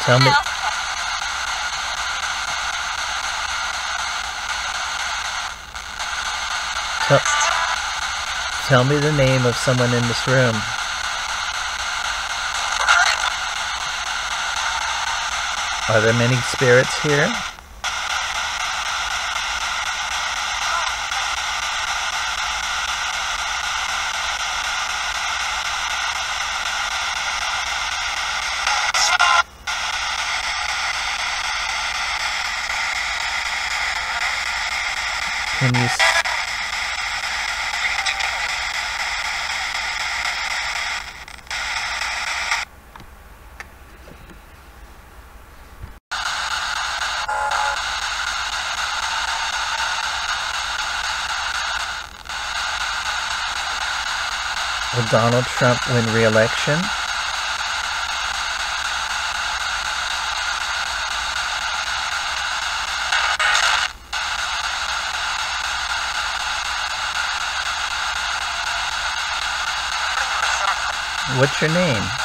Tell me. Tell, tell me the name of someone in this room. Are there many spirits here? Can you... Will Donald Trump win re-election? What's your name?